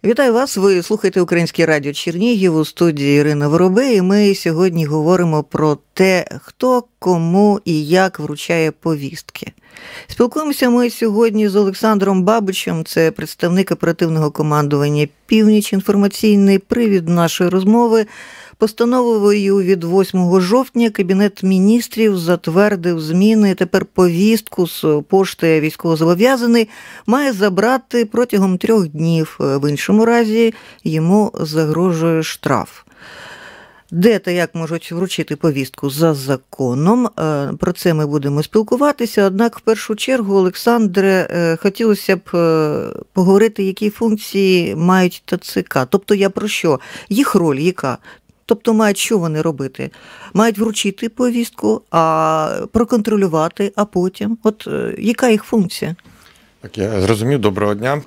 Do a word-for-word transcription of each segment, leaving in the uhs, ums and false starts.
Вітаю вас, ви слухаєте Українське радіо Чернігів, у студії Ірина Воробей, і ми сьогодні говоримо про те, хто, кому і як вручає повістки. Спілкуємося ми сьогодні з Олександром Бабичем, це представник оперативного командування «Північ». Інформаційний привід нашої розмови. Постановою від восьмого жовтня Кабінет міністрів затвердив зміни. Тепер повістку з пошти військовозобов'язаний має забрати протягом трьох днів. В іншому разі йому загрожує штраф. Де та як можуть вручити повістку за законом? Про це ми будемо спілкуватися. Однак, в першу чергу, Олександре, хотілося б поговорити, які функції мають ТЦК. Тобто я про що? Їх роль яка? Тобто мають що вони робити? Мають вручити повістку, а проконтролювати, а потім? От яка їх функція? Так, я зрозумів. Доброго дня.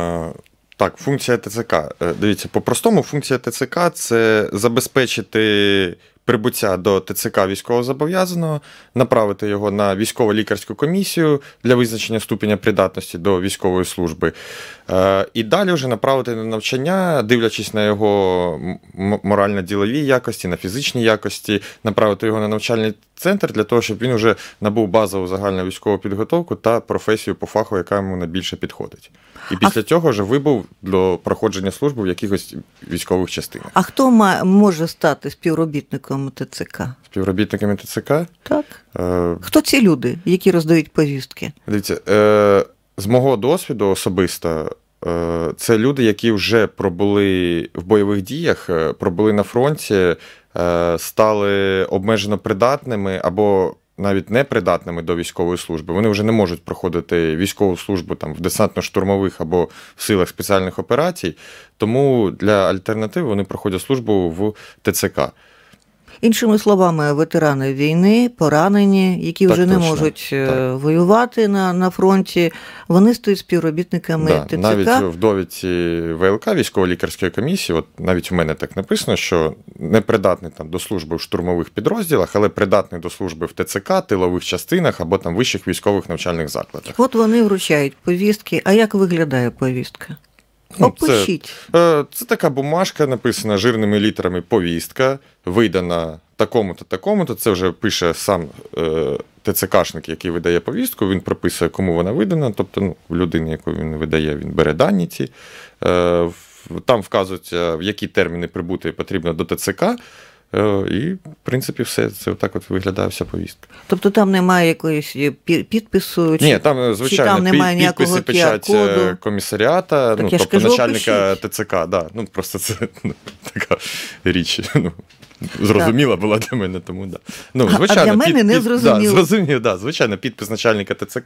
Так, функція ТЦК. Дивіться, по-простому функція ТЦК – це забезпечити прибуття до ТЦК військовозобов'язаного, направити його на військово-лікарську комісію для визначення ступеня придатності до військової служби. І далі вже направити на навчання, дивлячись на його морально-ділові якості, на фізичні якості, направити його на навчальний центр для того, щоб він вже набув базову загальну військову підготовку та професію по фаху, яка йому найбільше підходить. І після а... цього вже вибув до проходження служби в якихось військових частинах. А хто може стати співробітником ТЦК? Співробітниками ТЦК? Так. Е... Хто ці люди, які роздають повістки? Дивіться, е... з мого досвіду особисто, е... це люди, які вже пробули в бойових діях, пробули на фронті, е... стали обмежено придатними або навіть непридатними до військової служби. Вони вже не можуть проходити військову службу там, в десантно-штурмових або в силах спеціальних операцій, тому для альтернативи вони проходять службу в ТЦК. Іншими словами, ветерани війни, поранені, які так, вже не точно. можуть так. воювати на, на фронті, вони стають співробітниками да, ТЦК. Навіть в довідці ВЛК, військово-лікарської комісії, от навіть у мене так написано, що не придатний там, до служби в штурмових підрозділах, але придатний до служби в ТЦК, тилових частинах або там вищих військових навчальних закладах. От вони вручають повістки. А як виглядає повістка? Опишіть. Це, це така бумажка, написана жирними літерами «повістка», видана такому-то, такому-то. Це вже пише сам е, ТЦКшник, який видає повістку, він прописує, кому вона видана, тобто ну, людини, яку він видає, він бере дані ці. Е, там вказується, в які терміни прибути потрібно до ТЦК. І, в принципі, все. Це отак от виглядає вся повістка. Тобто там немає якоїсь підпису? Чи, Ні, там, звичайно, чи там немає підписи, печать комісаріата, ну, тобто начальника ТЦК. Да. Ну, просто це ну, така річ. Ну, зрозуміла була для мене, тому да. Ну, звичайно, а для мене під, не під, зрозуміло. Да, зрозуміло, да, звичайно, підпис начальника ТЦК,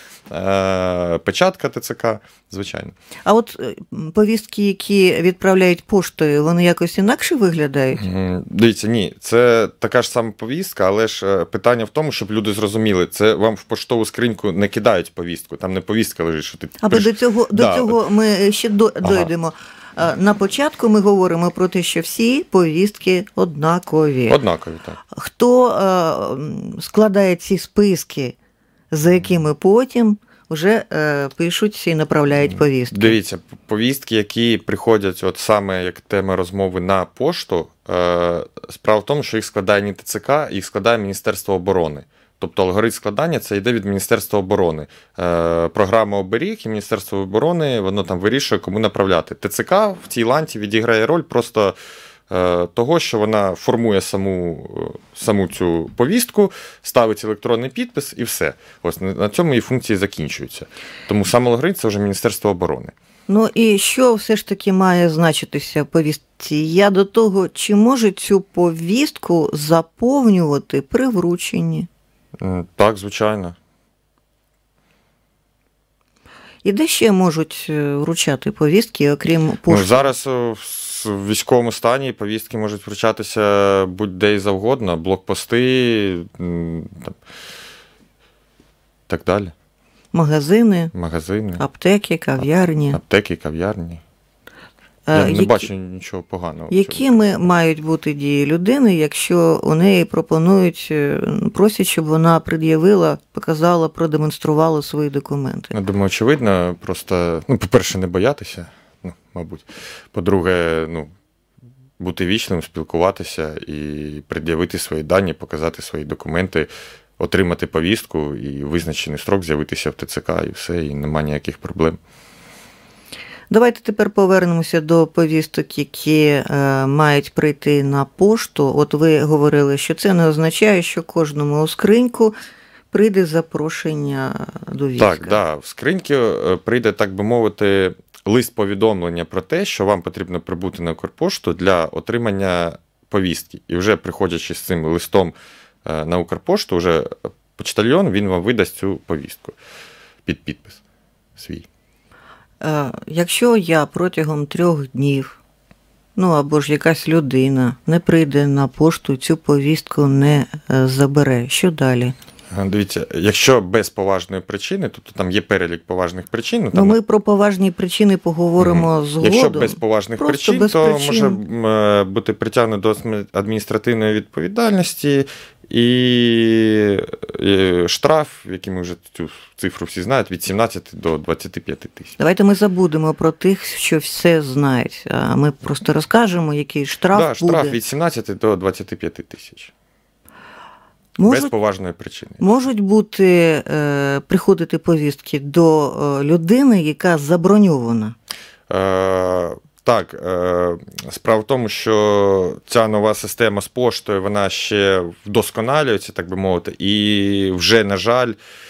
е, печатка ТЦК, звичайно. А от повістки, які відправляють поштою, вони якось інакше виглядають? Дивіться, ні, це така ж сама повістка, але ж питання в тому, щоб люди зрозуміли, це вам в поштову скриньку не кидають повістку, там не повістка лежить, що ти... Аби до цього, да. до цього ми ще дойдемо. Ага. На початку ми говоримо про те, що всі повістки однакові. Однакові, так. Хто е, складає ці списки, за якими потім вже е, пишуть і направляють повістки? Дивіться, повістки, які приходять от саме як тема розмови на пошту, е, справа в тому, що їх складає не ТЦК, їх складає Міністерство оборони. Тобто алгоритм складання це йде від Міністерства оборони. Е, програма «Оберіг» і Міністерство оборони, воно там вирішує, кому направляти. ТЦК в цій ланці відіграє роль просто е, того, що вона формує саму, саму цю повістку, ставить електронний підпис і все. Ось на цьому її функції закінчуються. Тому сам алгоритм це вже Міністерство оборони. Ну і що все ж таки має значитися в повістці? Я до того, чи може цю повістку заповнювати при врученні? Так, звичайно. І де ще можуть вручати повістки, окрім пошти? Ну, зараз в військовому стані повістки можуть вручатися будь-де і завгодно, блокпости, так далі. Магазини, Магазини, аптеки, кав'ярні. Аптеки, кав'ярні. Я не які, бачу нічого поганого. Якими мають бути дії людини, якщо у неї пропонують, просять, щоб вона пред'явила, показала, продемонструвала свої документи? Я думаю, очевидно, просто, ну, по-перше, не боятися. Ну, мабуть. По-друге, ну, бути вічним, спілкуватися і пред'явити свої дані, показати свої документи, отримати повістку і визначений строк з'явитися в ТЦК і все, і нема ніяких проблем. Давайте тепер повернемося до повісток, які е, мають прийти на пошту. От ви говорили, що це не означає, що кожному у скриньку прийде запрошення до війська. Так, да, в скриньки прийде, так би мовити, лист-повідомлення про те, що вам потрібно прибути на Укрпошту для отримання повістки. І вже приходячи з цим листом на Укрпошту, вже почтальйон, він вам видасть цю повістку під підпис свій. Якщо я протягом трьох днів, ну або ж якась людина не прийде на пошту, цю повістку не забере, що далі? Дивіться, якщо без поважної причини, тобто там є перелік поважних причин. Ну, там... ну ми про поважні причини поговоримо угу. згодом. Якщо без поважних причин, без то причин. може бути притягнено до адміністративної відповідальності і штраф, який ми вже цю цифру всі знають, від сімнадцяти до двадцяти п'яти тисяч. Давайте ми забудемо про тих, що все знають, а ми просто розкажемо, який штраф да, буде. Штраф від сімнадцяти до двадцяти п'яти тисяч. Можуть, без поважної причини. Можуть бути, е, приходити повістки до е, людини, яка заброньована? Е, так. Е, справа в тому, що ця нова система з поштою, вона ще вдосконалюється, так би мовити, і вже, на жаль,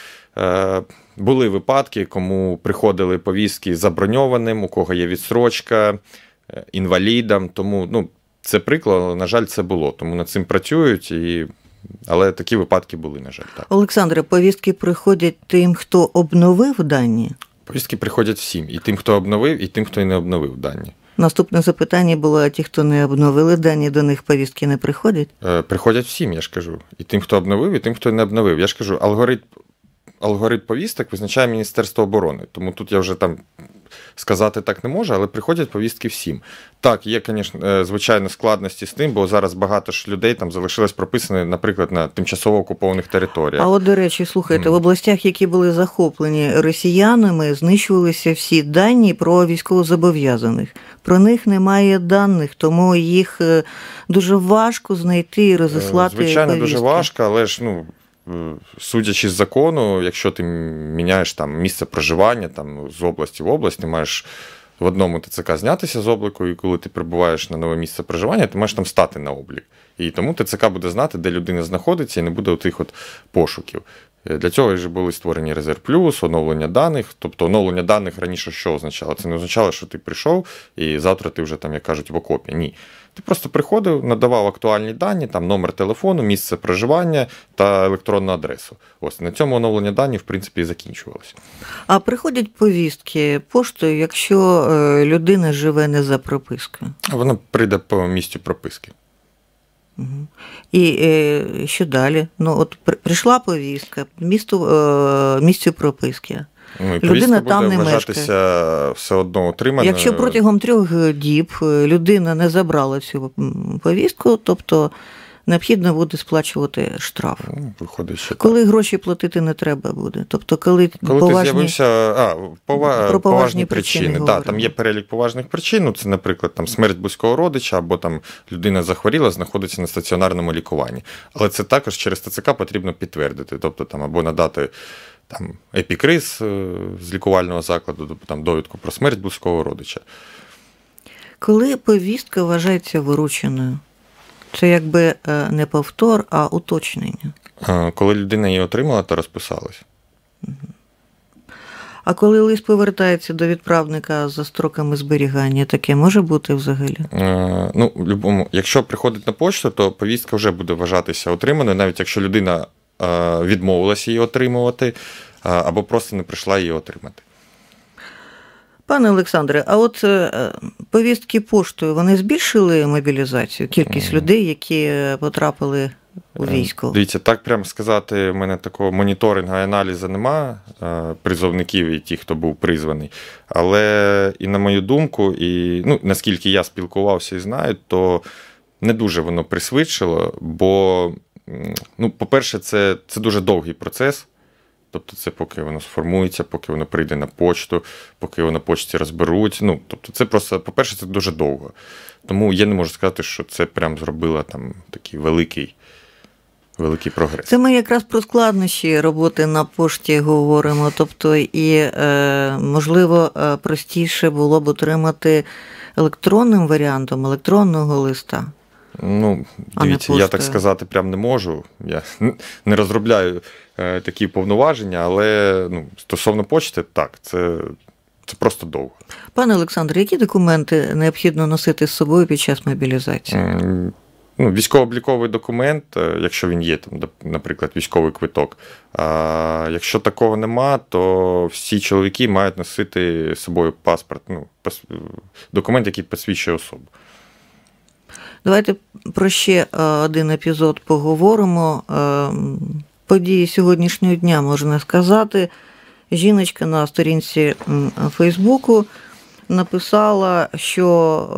е, були випадки, кому приходили повістки заброньованим, у кого є відстрочка, інвалідам, тому, ну, це приклад, але, на жаль, це було, тому над цим працюють і... Але такі випадки були, на жаль. Так. Олександре, повістки приходять тим, хто обновив дані? Повістки приходять всім. І тим, хто обновив, і тим, хто і не обновив дані. Наступне запитання було, а ті, хто не обновили дані, до них повістки не приходять? Е, приходять всім, я ж кажу. І тим, хто обновив, і тим, хто не обновив. Я ж кажу, алгоритм, алгоритм повісток визначає Міністерство оборони. Тому тут я вже там сказати так не можу, але приходять повістки всім. Так, є, звісно, звичайно, складності з тим, бо зараз багато ж людей там залишилось прописане, наприклад, на тимчасово окупованих територіях. А от, до речі, слухайте, mm. в областях, які були захоплені росіянами, знищувалися всі дані про військовозобов'язаних. Про них немає даних, тому їх дуже важко знайти і розіслати Звичайно, повістки. Дуже важко, але ж, ну, судячи з закону, якщо ти міняєш там місце проживання там, з області в область, ти маєш в одному ТЦК знятися з обліку, і коли ти прибуваєш на нове місце проживання, ти маєш там стати на облік. І тому ТЦК буде знати, де людина знаходиться, і не буде тих от пошуків. Для цього вже були створені Резерв Плюс, оновлення даних. Тобто оновлення даних раніше що означало? Це не означало, що ти прийшов і завтра ти вже, там, як кажуть, в окопі. Ні. Ти просто приходив, надавав актуальні дані, там номер телефону, місце проживання та електронну адресу. Ось на цьому оновлення даних, в принципі, і закінчувалося. А приходять повістки поштою, якщо людина живе не за пропискою? Вона прийде по місцю прописки. Угу. І е, що далі? Ну, от прийшла повістка, місту, е, місцю прописки. Ну, і людина там не мешкає. Все одно отримана. Якщо протягом трьох діб людина не забрала цю повістку, тобто необхідно буде сплачувати штраф. Ну, виходить, що коли так. гроші платити не треба буде. Тобто, коли, коли поважні... ти з'явився, а, пова... про поважні, поважні причини. причини. Да, там є перелік поважних причин. Ну, це, наприклад, там смерть близького родича, або там людина захворіла, знаходиться на стаціонарному лікуванні. Але це також через ТЦК потрібно підтвердити. Тобто, там, або надати там, епікриз з лікувального закладу, там, довідку про смерть близького родича. Коли повістка вважається вирученою? Це якби не повтор, а уточнення. Коли людина її отримала, то розписалась. А коли лист повертається до відправника за строками зберігання, таке може бути взагалі? Ну, любому, якщо приходить на почту, то повістка вже буде вважатися отриманою, навіть якщо людина відмовилася її отримувати, або просто не прийшла її отримати. Пане Олександре, а от повістки поштою, вони збільшили мобілізацію, кількість людей, які потрапили у військо? Дивіться, так прямо сказати, в мене такого моніторингу і аналізу нема призовників і ті, хто був призваний. Але і на мою думку, і ну, наскільки я спілкувався і знаю, то не дуже воно пришвидшило, бо, ну, по-перше, це, це дуже довгий процес. Тобто це поки воно сформується, поки воно прийде на почту, поки його на почті розберуть. Ну, тобто це просто, по-перше, це дуже довго. Тому я не можу сказати, що це прям зробило там такий великий, великий прогрес. Це ми якраз про складнощі роботи на пошті говоримо. Тобто і, е, можливо, простіше було б отримати електронним варіантом, електронного листа. Ну, дивіться, я так сказати прям не можу. Я не розробляю е, такі повноваження, але ну, стосовно почти, так, це, це просто довго. Пане Олександре, які документи необхідно носити з собою під час мобілізації? Mm, ну, військово-обліковий документ, якщо він є, там, наприклад, військовий квиток. А якщо такого нема, то всі чоловіки мають носити з собою паспорт, ну, документ, який посвідчує особу. Давайте про ще один епізод поговоримо. Події сьогоднішнього дня, можна сказати. Жіночка на сторінці Фейсбуку написала, що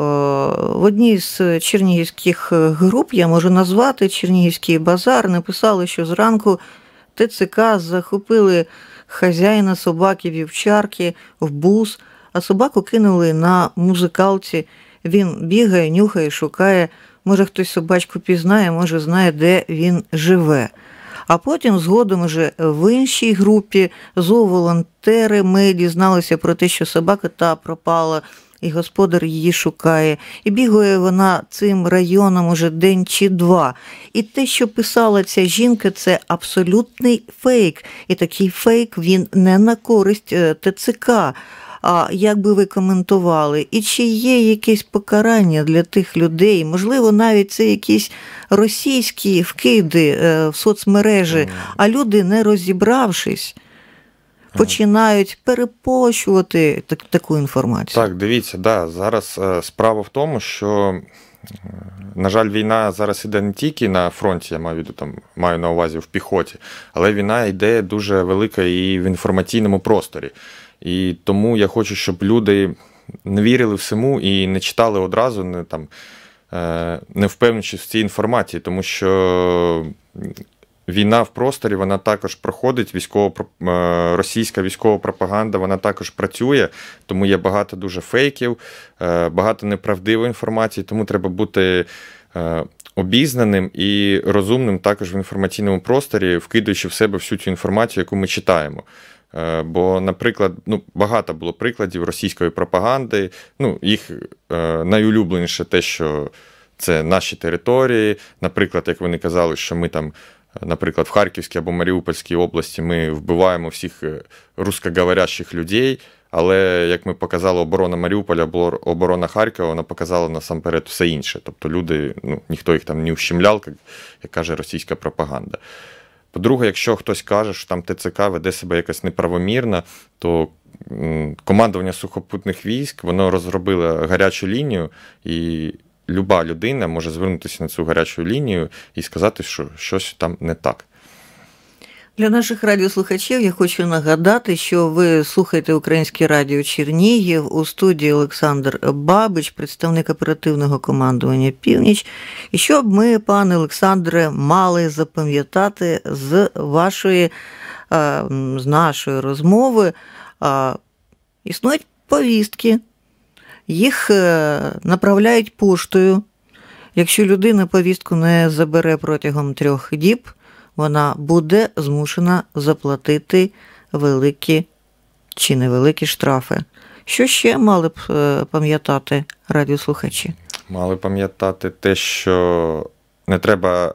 в одній з чернігівських груп, я можу назвати Чернігівський базар, написали, що зранку ТЦК захопили хазяїна собаки-вівчарки в бус, а собаку кинули на музикалці. Він бігає, нюхає, шукає, може хтось собачку пізнає, може знає, де він живе. А потім згодом вже в іншій групі зооволонтери ми дізналися про те, що собака та пропала, і господар її шукає. І бігає вона цим районом уже день чи два. І те, що писала ця жінка, це абсолютний фейк. І такий фейк, він не на користь ТЦК. А як би ви коментували? І чи є якесь покарання для тих людей? Можливо, навіть це якісь російські вкиди в соцмережі, а люди, не розібравшись, починають перепощувати так, таку інформацію. Так, дивіться, да, зараз справа в тому, що, на жаль, війна зараз іде не тільки на фронті, я маю, там, маю на увазі в піхоті, але війна йде дуже велика і в інформаційному просторі. І тому я хочу, щоб люди не вірили всьому і не читали одразу, не, там, не впевнюючись в цій інформації, тому що війна в просторі, вона також проходить, військово, російська військова пропаганда, вона також працює, тому є багато дуже фейків, багато неправдивої інформації, тому треба бути обізнаним і розумним також в інформаційному просторі, вкидуючи в себе всю цю інформацію, яку ми читаємо. Бо, наприклад, ну, багато було прикладів російської пропаганди, ну, їх е, найулюбленіше те, що це наші території, наприклад, як вони казали, що ми там, наприклад, в Харківській або Маріупольській області ми вбиваємо всіх русскоговорящих людей, але, як ми показали, оборона Маріуполя або оборона Харкова, вона показала насамперед все інше. Тобто люди, ну, ніхто їх там не ущемляв, як, як каже російська пропаганда. По-друге, якщо хтось каже, що там ТЦК веде себе якось неправомірно, то командування сухопутних військ, воно розробило гарячу лінію, і люба людина може звернутися на цю гарячу лінію і сказати, що щось там не так. Для наших радіослухачів я хочу нагадати, що ви слухаєте Українське радіо Чернігів, у студії Олександр Бабич, представник оперативного командування «Північ». І що б ми, пане Олександре, мали запам'ятати з вашої, з нашої розмови? Існують повістки, їх направляють поштою. Якщо людина повістку не забере протягом трьох діб, вона буде змушена заплатити великі чи невеликі штрафи. Що ще мали б пам'ятати радіослухачі? Мали пам'ятати те, що не треба,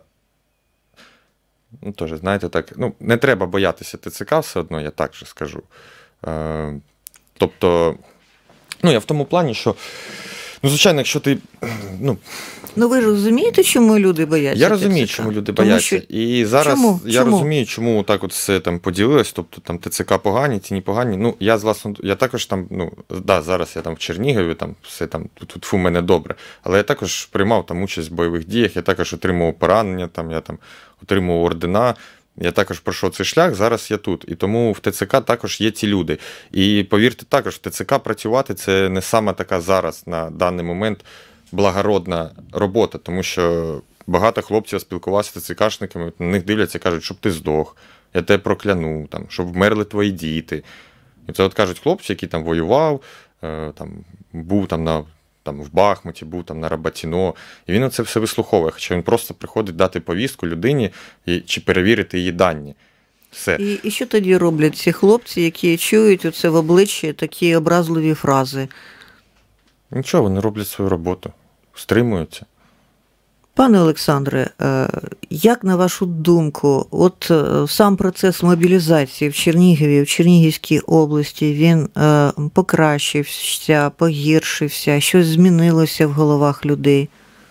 ну, теж, знаєте, так, ну, не треба боятися ТЦК все одно, я так же скажу. Е, тобто, ну, я в тому плані, що, ну, звичайно, якщо ти, ну, Ну, ви ж розумієте, чому люди бояться? Я розумію, чому люди бояться. Що... І зараз чому? я чому? розумію, чому так от все там поділилось, тобто там ТЦК погані, ці не погані. Ну, я з власного, я також там, ну, да, зараз я там в Чернігові, там все там, тут фу, мене добре, але я також приймав там участь в бойових діях, я також отримував поранення, там, я там отримував ордена, я також пройшов цей шлях, зараз я тут. І тому в ТЦК також є ці люди. І повірте, також в ТЦК працювати – це не саме така зараз, на даний момент, благородна робота, тому що багато хлопців спілкувався з ТЦКшниками, на них дивляться і кажуть, щоб ти здох, я тебе прокляну, там, щоб вмерли твої діти. І це от кажуть хлопці, які там воював, там, був там на там, в Бахмуті, був там на Рабатіно, і він це все вислуховує, хоча він просто приходить дати повістку людині і, чи перевірити її дані. Все. І, і що тоді роблять ці хлопці, які чують оце в обличчі такі образливі фрази? Нічого, вони роблять свою роботу, стримуються. Пане Олександре, як на вашу думку, от сам процес мобілізації в Чернігові, в Чернігівській області, він покращився, погіршився, щось змінилося в головах людей?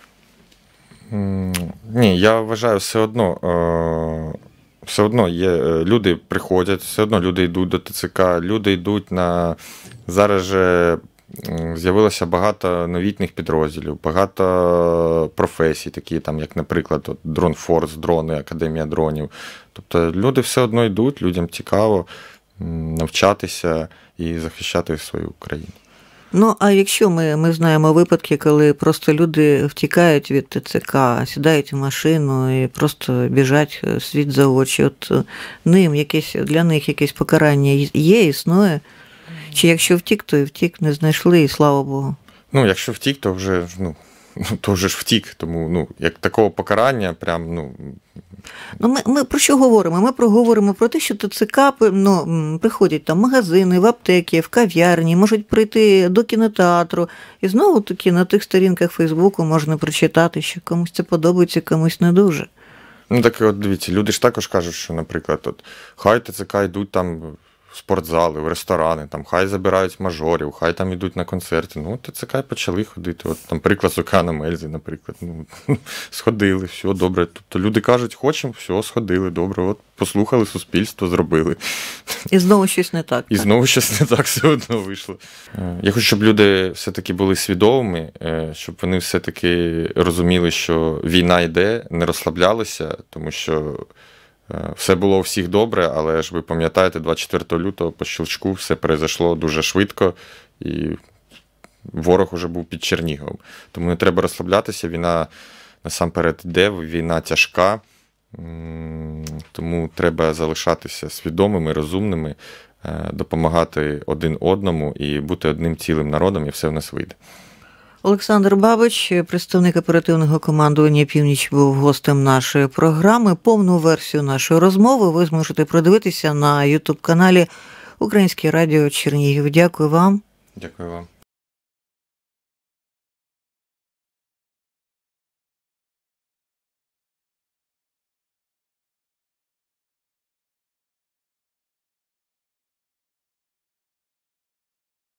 Ні, я вважаю, все одно, все одно є, люди приходять, все одно люди йдуть до ТЦК, люди йдуть на, зараз же з'явилося багато новітніх підрозділів, багато професій, такі там, як, наприклад, Drone Force, дрони, Академія дронів. Тобто люди все одно йдуть, людям цікаво навчатися і захищати свою країну. Ну, а якщо ми, ми знаємо випадки, коли просто люди втікають від ТЦК, сідають в машину і просто біжать світ за очі, от ним якесь, для них якесь покарання є, існує? Чи якщо втік, то і втік, не знайшли, і слава Богу. Ну, якщо втік, то вже, ну, то вже ж втік. Тому, ну, як такого покарання, прям, ну... Ну, ми, ми про що говоримо? Ми проговоримо про те, що ТЦК, ну, приходять там в магазини, в аптеки, в кав'ярні, можуть прийти до кінотеатру. І знову-таки на тих сторінках Фейсбуку можна прочитати, що комусь це подобається, комусь не дуже. Ну, так от дивіться, люди ж також кажуть, що, наприклад, от, хай ТЦК йдуть там в спортзали, в ресторани, там, хай забирають мажорів, хай там йдуть на концерти. Ну, ТЦК почали ходити. От, там, приклад з Океаном Ельзи, наприклад. Ну, сходили, все добре. Тобто люди кажуть, хочемо, все, сходили, добре. От, послухали суспільство, зробили. І знову щось не так. І так? знову щось не так все одно вийшло. Я хочу, щоб люди все-таки були свідомими, щоб вони все-таки розуміли, що війна йде, не розслаблялися, тому що все було у всіх добре, але ж ви пам'ятаєте, двадцять четвертого лютого по щелчку все произошло дуже швидко, і ворог уже був під Черніговом. Тому не треба розслаблятися, війна насамперед йде, війна тяжка, тому треба залишатися свідомими, розумними, допомагати один одному і бути одним цілим народом, і все в нас вийде. Олександр Бабич, представник оперативного командування «Північ», був гостем нашої програми. Повну версію нашої розмови ви зможете продивитися на ютуб-каналі Українське радіо Чернігів. Дякую вам. Дякую вам.